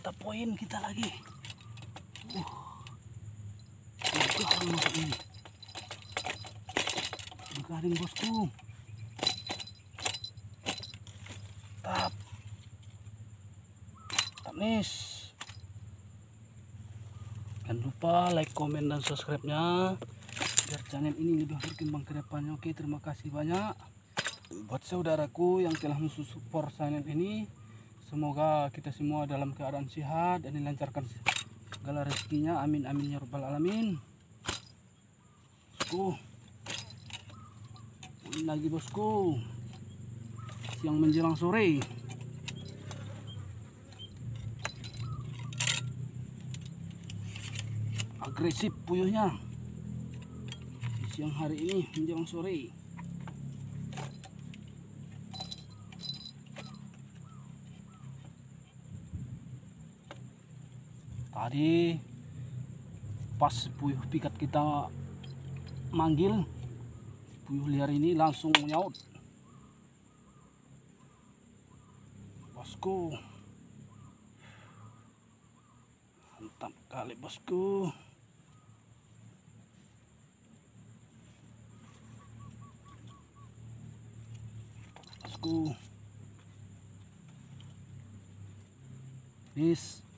mata poin kita lagi. Garing masuk ini. Garing bosku. Tap nis. Jangan lupa like, komen, dan subscribe-nya biar channel ini lebih berkembang ke depannya. Oke, terima kasih banyak buat saudaraku yang telah mensupport channel ini. Semoga kita semua dalam keadaan sehat dan dilancarkan segala rezekinya. Amin amin ya rabbal alamin. Bosku, ini lagi bosku, siang menjelang sore. Agresif puyuhnya di siang hari ini menjelang sore. Tadi pas puyuh pikat kita manggil, puyuh liar ini langsung menyaut. Bosku, mantap kali bosku. Bosku, peace.